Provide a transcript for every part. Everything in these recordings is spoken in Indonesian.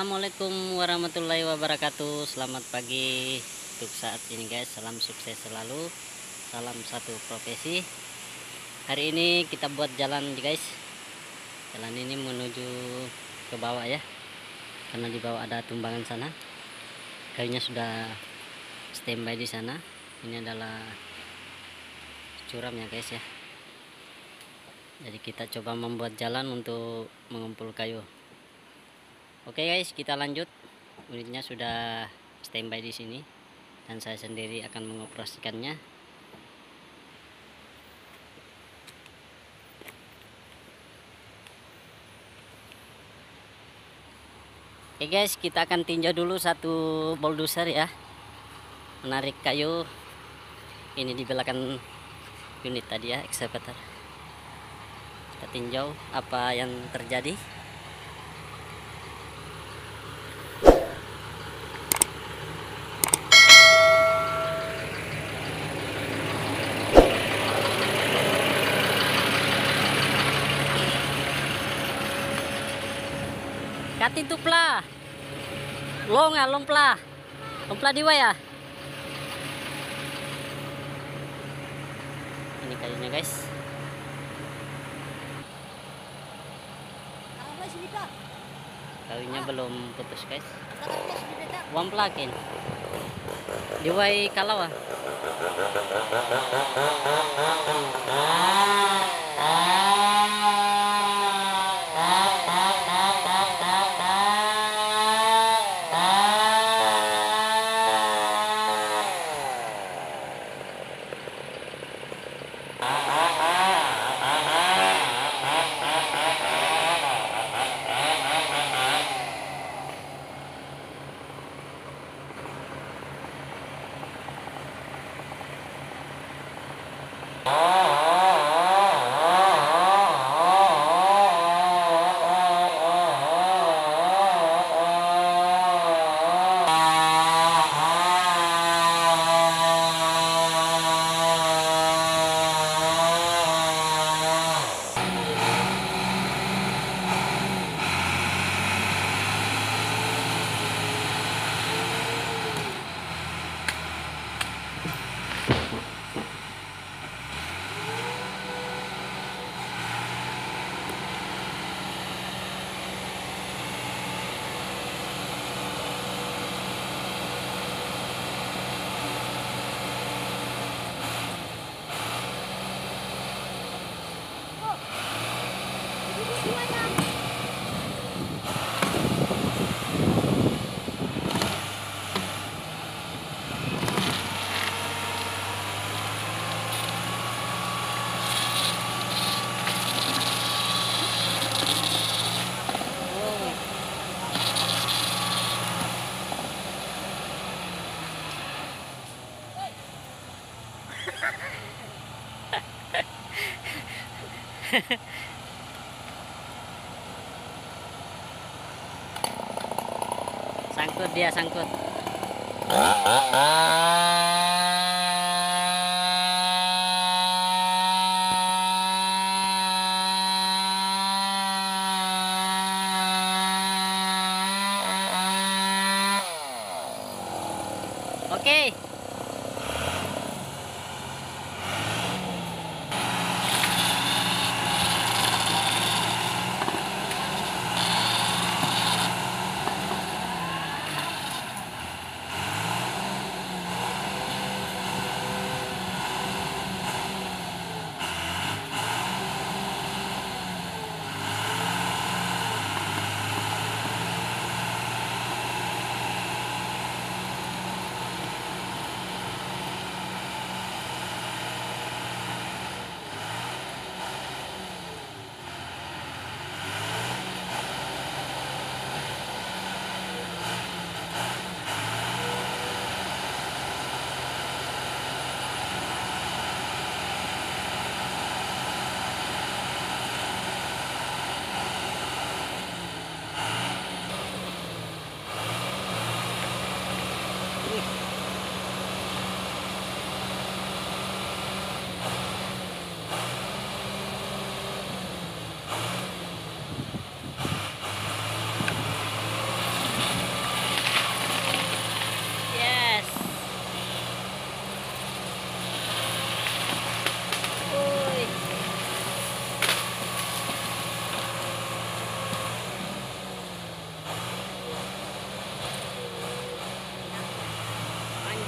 Assalamualaikum warahmatullahi wabarakatuh. Selamat pagi untuk saat ini guys. Salam sukses selalu. Salam satu profesi. Hari ini kita buat jalan guys. Jalan ini menuju ke bawah ya. Karena di bawah ada tumbangan sana. Kayunya sudah standby di sana. Ini adalah curam ya guys ya. Jadi kita coba membuat jalan untuk mengumpul kayu. Oke guys, kita lanjut. Unitnya sudah standby di sini dan saya sendiri akan mengoperasikannya. Oke guys, kita akan tinjau dulu satu bulldozer ya. Menarik kayu. Ini di belakang unit tadi ya, excavator. Kita tinjau apa yang terjadi. Katin tu pla. Long pla. Long pla diwa ya. Ini kayunya guys. Kayunya belum putus guys. Wan plakin. Diwai kalau ah. Sangkut dia, sangkut. Oke.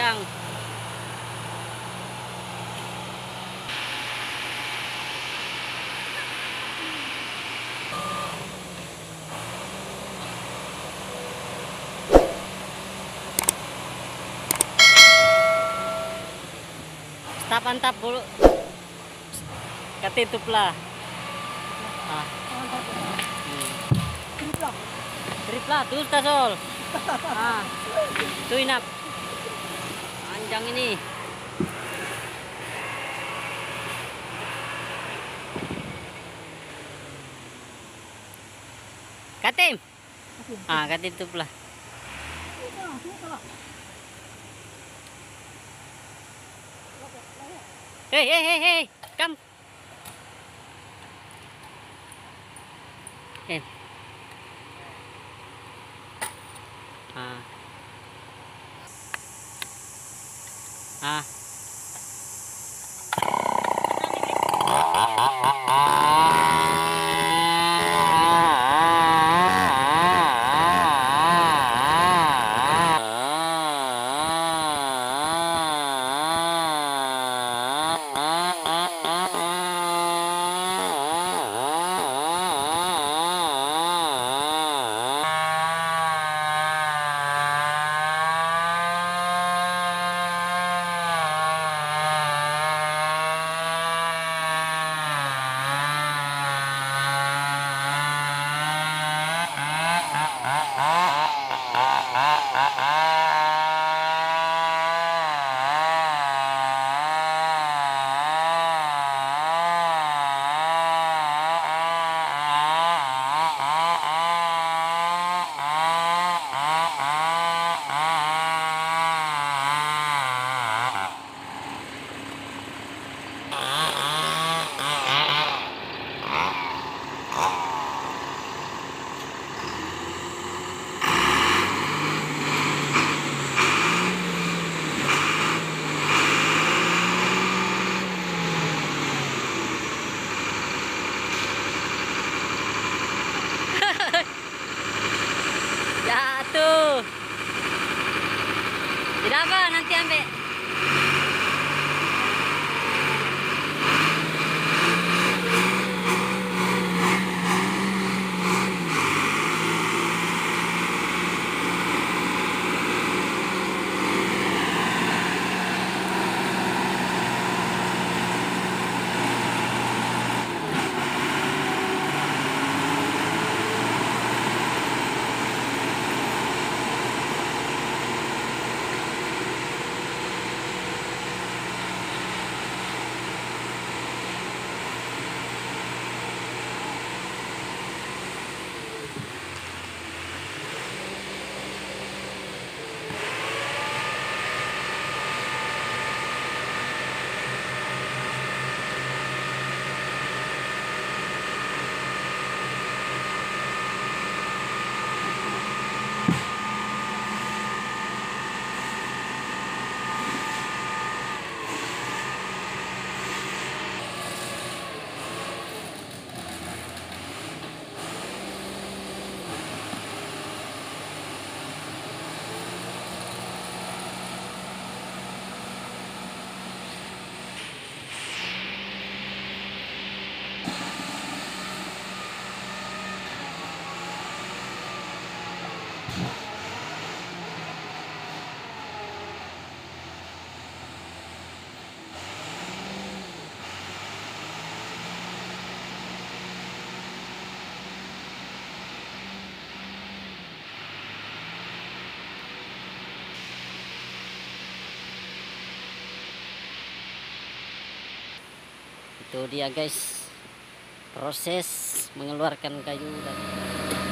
panjang. Antap bulu. Katitup lah. Ah. Trip lah, tuh tasol. Ah. Tuh inap. Panjang ini. Katim. Ah, katitup lah. Hey, come. Hey. Ah. Ah. Jatuh. Tidak apa, nanti ambil. Itu dia guys, proses mengeluarkan kayu dan